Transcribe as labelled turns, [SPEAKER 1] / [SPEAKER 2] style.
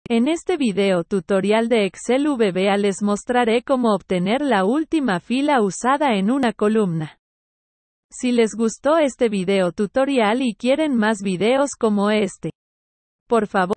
[SPEAKER 1] En este video tutorial de Excel VBA les mostraré cómo obtener la última fila usada en una columna. Si les gustó este video tutorial y quieren más videos como este, por favor,